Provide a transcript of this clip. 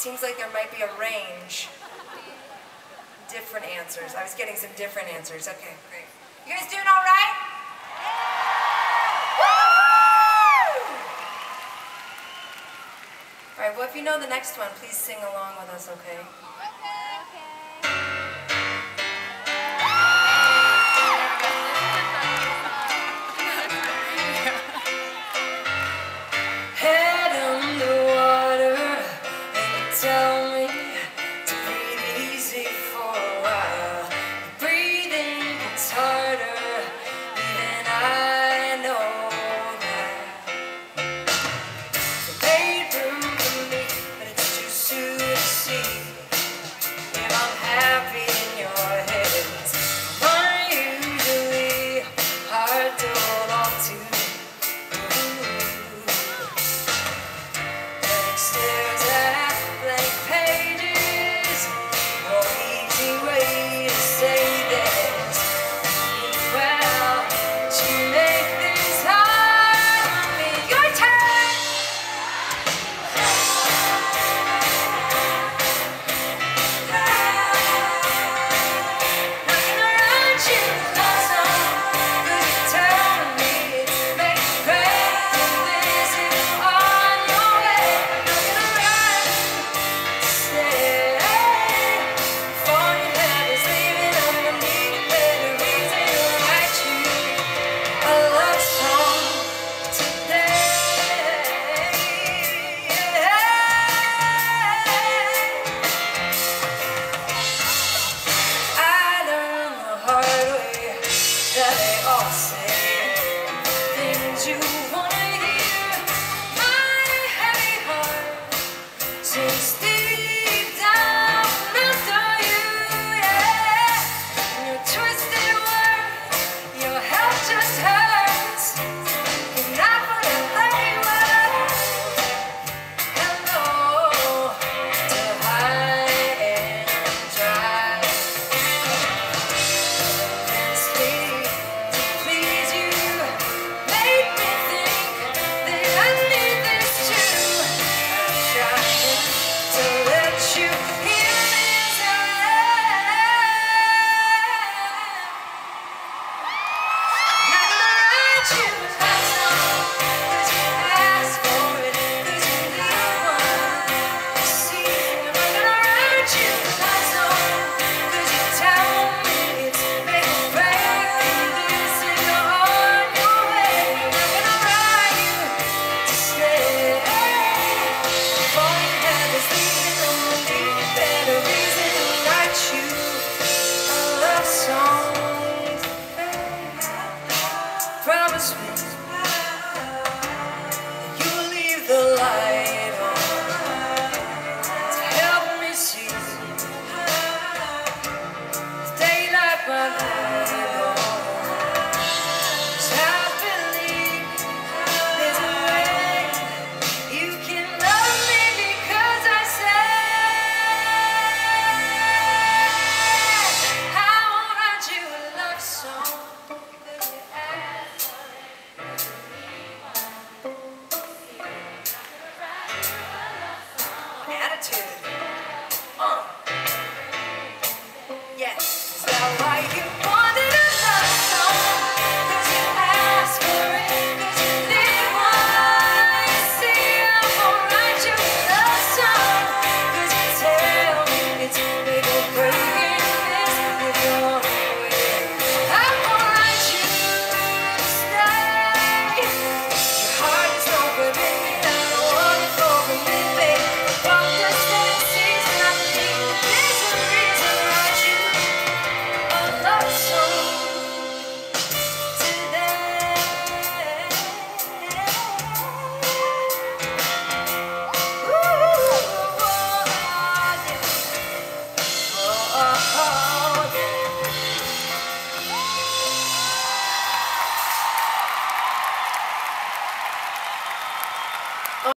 seems like there might be a range. Different answers. I was getting some different answers. Okay, great. You guys doing all right? Woo! All right, well, if you know the next one, please sing along with us, okay? Tell me to breathe easy for a while. Breathing gets harder, even I know that. You made room for me, but it's too soon to see if I'm happy in your head. I'm usually hard to hold on to. Stares at blank pages, no easy way to say this. Well, to make this hard on me, your turn. Not gonna write you a song, 'cause you're telling me it's make great and this is on your way. They all say things you wanna hear. My heavy heart sings deep down after you, yeah. And your twisted words, your help just hurts. You're not what I thought you were. Hello to high and dry. Promise me you'll leave the light on to help me see the daylight my light on. 'Cause I believe there's a way you can love me because I said I won't write you a love song. Attitude.